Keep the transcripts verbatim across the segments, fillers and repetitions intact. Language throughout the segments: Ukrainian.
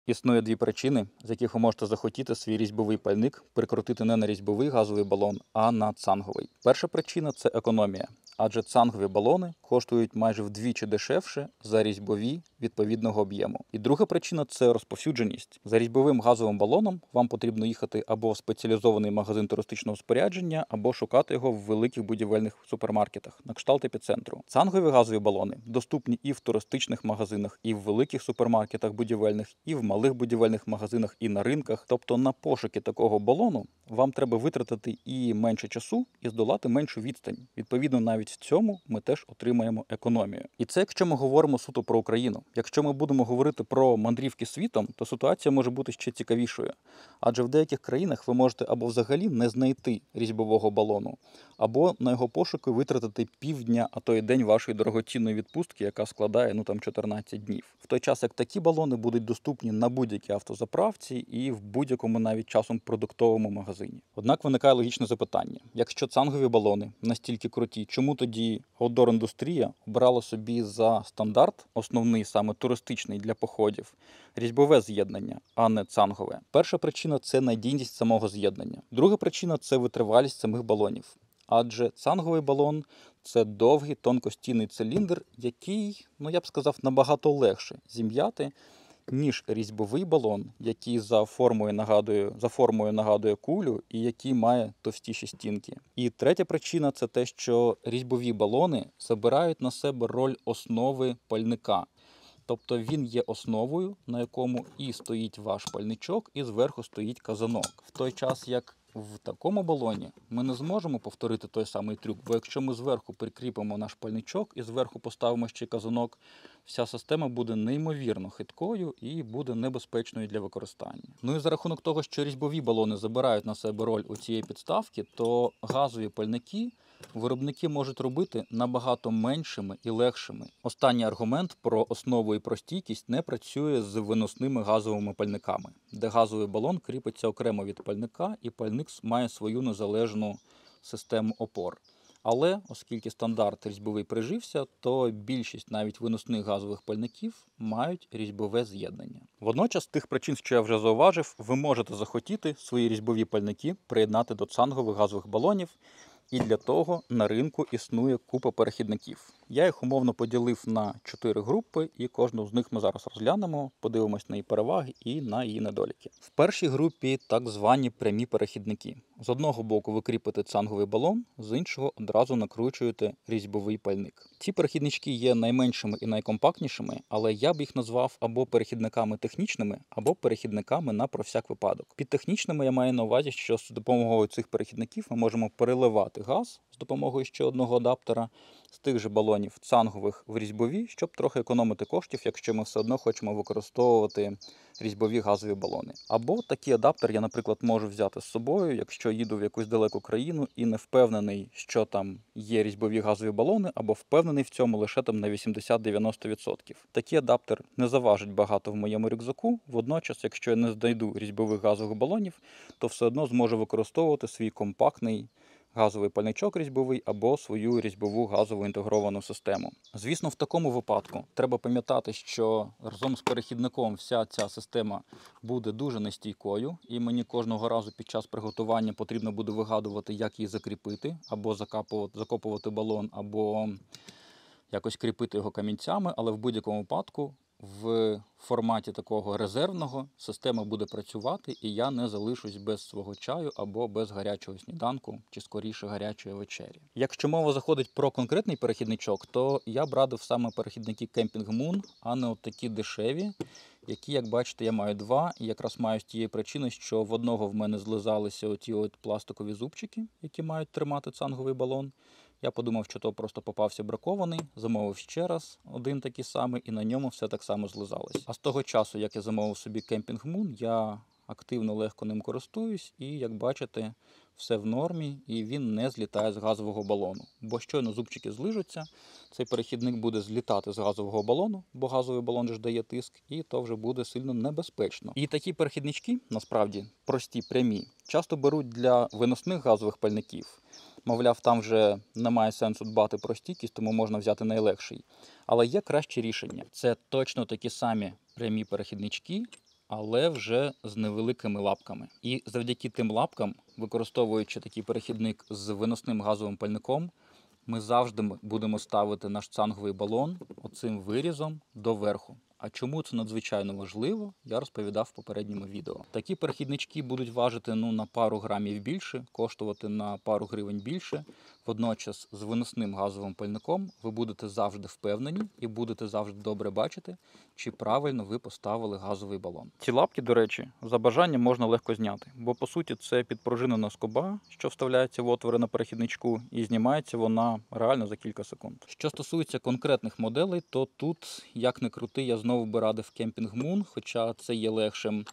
Існує дві причини, з яких ви можете захотіти свій різьбовий пальник прикрутити не на різьбовий газовий балон, а на цанговий. Перша причина – це економія, адже цангові балони коштують майже вдвічі дешевше за різьбові відповідного об'єму. І друга причина – це розповсюдженість. За різьбовим газовим балоном вам потрібно їхати або в спеціалізований магазин туристичного спорядження, або шукати його в великих будівельних супермаркетах, на кшталт епіцентру. Цангові газові балони доступні і в туристичних магазинах, і в великих супермаркетах будівельних, і в малих будівельних магазинах, і на ринках. Тобто на пошуки такого балону вам треба витратити і менше часу, і здолати меншу відстань. Відповідно, навіть в цьому ми теж отримаємо економію. І це якщо ми говоримо суто про Україну. Якщо ми будемо говорити про мандрівки світом, то ситуація може бути ще цікавішою. Адже в деяких країнах ви можете або взагалі не знайти різьбового балону, або на його пошуки витратити півдня, а то й день вашої дорогоцінної відпустки, яка складає ну там чотирнадцять днів. В той час, як такі балони будуть доступні на будь-якій автозаправці і в будь-якому навіть часом продуктовому магазині. Однак виникає логічне запитання. Якщо цангові балони настільки круті, чому тоді аутдор-індустрія обрала собі за стандарт, основний саме туристичний для походів, різьбове з'єднання, а не цангове? Перша причина – це надійність самого з'єднання. Друга причина – це витривалість самих балонів. Адже цанговий балон – це довгий тонкостінний циліндр, який, ну я б сказав, набагато легше зім'яти, ніж різьбовий балон, який за формою нагадує, за формою нагадує кулю і який має товстіші стінки. І третя причина – це те, що різьбові балони забирають на себе роль основи пальника. Тобто він є основою, на якому і стоїть ваш пальничок, і зверху стоїть казанок. В той час, як в такому балоні ми не зможемо повторити той самий трюк, бо якщо ми зверху прикріпимо наш пальничок і зверху поставимо ще казанок, вся система буде неймовірно хиткою і буде небезпечною для використання. Ну і за рахунок того, що різьбові балони забирають на себе роль у цієї підставки, то газові пальники виробники можуть робити набагато меншими і легшими. Останній аргумент про основу і про стійкість не працює з виносними газовими пальниками, де газовий балон кріпиться окремо від пальника і пальник має свою незалежну систему опор. Але, оскільки стандарт різьбовий прижився, то більшість навіть виносних газових пальників мають різьбове з'єднання. Водночас, з тих причин, що я вже зауважив, ви можете захотіти свої різьбові пальники приєднати до цангових газових балонів, і для того на ринку існує купа перехідників. Я їх умовно поділив на чотири групи, і кожну з них ми зараз розглянемо, подивимось на її переваги і на її недоліки. В першій групі так звані прямі перехідники. З одного боку ви кріпите цанговий балон, з іншого одразу накручуєте різьбовий пальник. Ці перехіднички є найменшими і найкомпактнішими, але я б їх назвав або перехідниками технічними, або перехідниками на про всяк випадок. Під технічними я маю на увазі, що з допомогою цих перехідників ми можемо переливати газ з допомогою ще одного адаптера з тих же балонів цангових в різьбові, щоб трохи економити коштів, якщо ми все одно хочемо використовувати різьбові газові балони. Або такий адаптер я, наприклад, можу взяти з собою, якщо їду в якусь далеку країну і не впевнений, що там є різьбові газові балони, або впевнений в цьому лише там на вісімдесят-дев'яносто відсотків. Такий адаптер не заважить багато в моєму рюкзаку, водночас, якщо я не знайду різьбових газових балонів, то все одно зможу використовувати свій компактний газовий пальничок різьбовий або свою різьбову газову інтегровану систему. Звісно, в такому випадку треба пам'ятати, що разом з перехідником вся ця система буде дуже нестійкою, і мені кожного разу під час приготування потрібно буде вигадувати, як її закріпити, або закапувати, закопувати балон, або якось кріпити його камінцями, але в будь-якому випадку в форматі такого резервного система буде працювати, і я не залишусь без свого чаю або без гарячого сніданку, чи скоріше гарячої вечері. Якщо мова заходить про конкретний перехідничок, то я б радив саме перехідники Camping Moon, а не от такі дешеві, які, як бачите, я маю два, і якраз маю з тієї причини, що в одного в мене злизалися оті от пластикові зубчики, які мають тримати цанговий балон. Я подумав, що то просто попався бракований, замовив ще раз один такий самий, і на ньому все так само злизалось. А з того часу, як я замовив собі Camping Moon, я активно легко ним користуюсь, і, як бачите, все в нормі, і він не злітає з газового балону. Бо щойно зубчики злижуться, цей перехідник буде злітати з газового балону, бо газовий балон ж дає тиск, і то вже буде сильно небезпечно. І такі перехіднички, насправді, прості, прямі, часто беруть для виносних газових пальників. Мовляв, там вже немає сенсу дбати про стійкість, тому можна взяти найлегший. Але є краще рішення. Це точно такі самі прямі перехіднички, але вже з невеликими лапками. І завдяки тим лапкам, використовуючи такий перехідник з виносним газовим пальником, ми завжди будемо ставити наш цанговий балон оцим вирізом доверху. А чому це надзвичайно важливо, я розповідав в попередньому відео. Такі перехіднички будуть важити ну, на пару грамів більше, коштувати на пару гривень більше. Водночас з виносним газовим пальником ви будете завжди впевнені і будете завжди добре бачити, чи правильно ви поставили газовий балон. Ці лапки, до речі, за бажанням можна легко зняти, бо по суті це підпружинена скоба, що вставляється в отвори на перехідничку, і знімається вона реально за кілька секунд. Що стосується конкретних моделей, то тут, як не крути, я знову би радив Camping Moon, хоча це є легшим.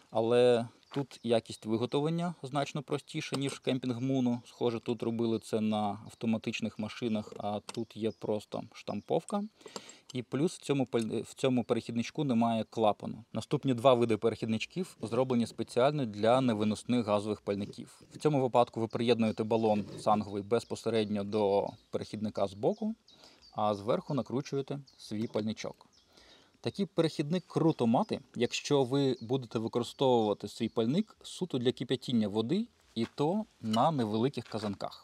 Але тут якість виготовлення значно простіша, ніж в Camping Moon. Схоже, тут робили це на автоматичних машинах, а тут є просто штамповка. І плюс в цьому, в цьому перехідничку немає клапану. Наступні два види перехідничків зроблені спеціально для невиносних газових пальників. В цьому випадку ви приєднуєте балон цанговий безпосередньо до перехідника з боку, а зверху накручуєте свій пальничок. Такий перехідник круто мати, якщо ви будете використовувати свій пальник суто для кип'ятіння води, і то на невеликих казанках.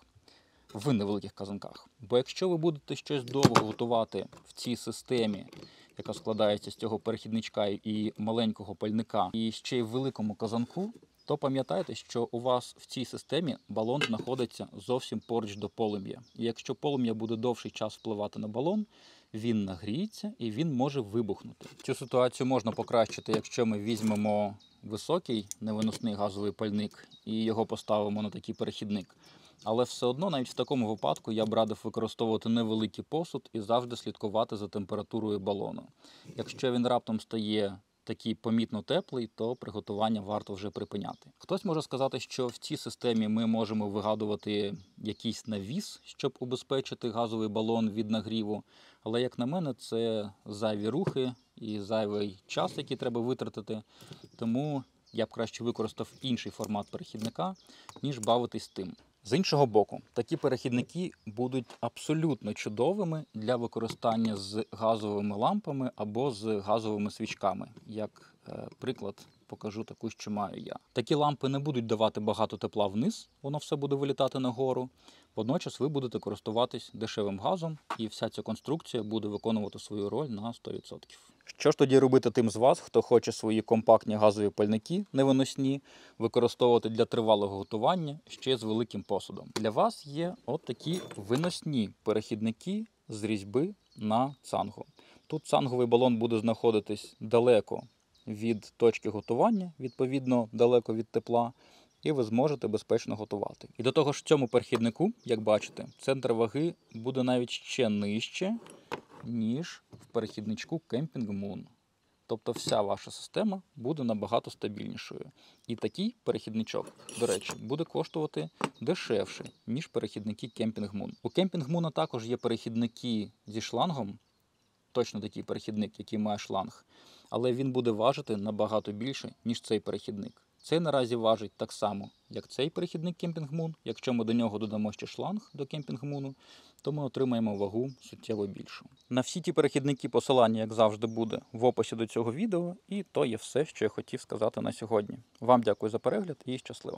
В невеликих казанках. Бо якщо ви будете щось довго готувати в цій системі, яка складається з цього перехідничка і маленького пальника, і ще й в великому казанку, то пам'ятайте, що у вас в цій системі балон знаходиться зовсім поруч до полум'я. І якщо полум'я буде довший час впливати на балон, він нагріється і він може вибухнути. Цю ситуацію можна покращити, якщо ми візьмемо високий невиносний газовий пальник і його поставимо на такий перехідник. Але все одно, навіть в такому випадку, я б радив використовувати невеликий посуд і завжди слідкувати за температурою балону. Якщо він раптом стає такий помітно теплий, то приготування варто вже припиняти. Хтось може сказати, що в цій системі ми можемо вигадувати якийсь навіс, щоб убезпечити газовий балон від нагріву. Але, як на мене, це зайві рухи і зайвий час, який треба витратити. Тому я б краще використав інший формат перехідника, ніж бавитись тим. З іншого боку, такі перехідники будуть абсолютно чудовими для використання з газовими лампами або з газовими свічками. Як е, приклад, покажу таку, що маю я. Такі лампи не будуть давати багато тепла вниз, воно все буде вилітати нагору. Водночас ви будете користуватись дешевим газом, і вся ця конструкція буде виконувати свою роль на сто відсотків. Що ж тоді робити тим з вас, хто хоче свої компактні газові пальники невиносні використовувати для тривалого готування ще з великим посудом? Для вас є от такі виносні перехідники з різьби на цангу. Тут цанговий балон буде знаходитись далеко від точки готування, відповідно далеко від тепла, і ви зможете безпечно готувати. І до того ж в цьому перехіднику, як бачите, центр ваги буде навіть ще нижче, ніж в перехідничку Camping Moon. Тобто вся ваша система буде набагато стабільнішою. І такий перехідничок, до речі, буде коштувати дешевше, ніж перехідники Camping Moon. У Camping Moon також є перехідники зі шлангом, точно такий перехідник, який має шланг, але він буде важити набагато більше, ніж цей перехідник. Цей наразі важить так само, як цей перехідник Camping Moon. Якщо ми до нього додамо ще шланг до Camping Moon, то ми отримаємо вагу суттєво більшу. На всі ті перехідники посилання, як завжди, буде в описі до цього відео. І то є все, що я хотів сказати на сьогодні. Вам дякую за перегляд і щасливо!